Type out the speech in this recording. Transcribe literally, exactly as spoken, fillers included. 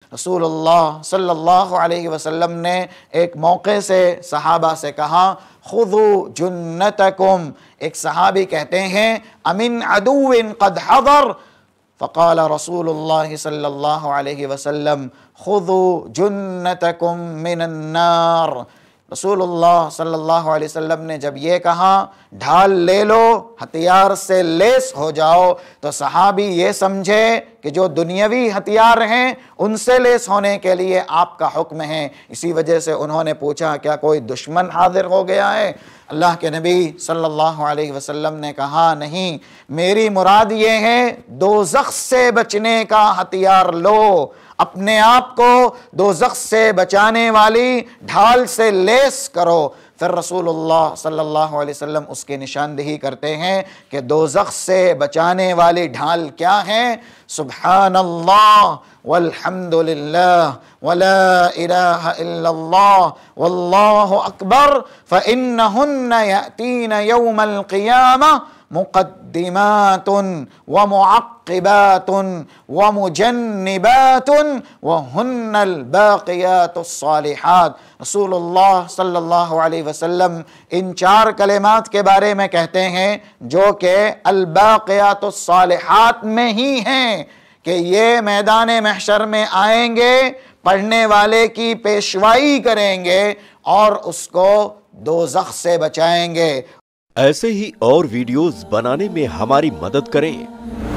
रसूलुल्लाह सल्लल्लाहु अलैहि वसल्लम ने एक मौके से सहाबा से कहा, खुदू जुन्नतकुम। एक सहाबी कहते हैं, अमिन अदुविन कद हज़र, फ़क़ाल रसूलुल्लाह सल्लल्लाहु अलैहि वसल्लम खुदू जुन्नतकुम मिनन नार। रसूलुल्लाह सल्लल्लाहु अलैहि वसल्लम ने जब ये कहा, ढाल ले लो, हथियार से लेस हो जाओ, तो सहाबी ये समझे कि जो दुनियावी हथियार हैं उनसे लेस होने के लिए आपका हुक्म है। इसी वजह से उन्होंने पूछा, क्या कोई दुश्मन हाजिर हो गया है? अल्लाह के नबी सल्लल्लाहु अलैहि वसल्लम ने कहा, नहीं, मेरी मुराद ये है दोज़ख से बचने का हथियार लो, अपने आप को दोज़ख से बचाने वाली ढाल से लेस करो। फिर रसूलुल्लाह सल्लल्लाहु अलैहि वसल्लम उसकी निशानदेही करते हैं कि दोज़ख से बचाने वाली ढाल क्या है? सुब्हानल्लाह वल्हम्दुलिल्लाह वला इलाहा इल्लल्लाह वल्लाहु अकबर फ़इन्नहुन्ना यातीना यौमल क़ियामह मुक़द्दिमातुन व मुअक्क़िबातुन व मुजन्निबातुन व हुन्नल बाक़ियातुस सालिहात। रसूलुल्लाह सल्लल्लाहु अलैहि वसल्लम इन चार कलिमात के बारे में कहते हैं जो कि अल बाक़ियातुस सालिहात में ही हैं कि ये मैदान महशर में आएंगे, पढ़ने वाले की पेशवाई करेंगे और उसको दोज़ख से बचाएंगे। ऐसे ही और वीडियोस बनाने में हमारी मदद करें।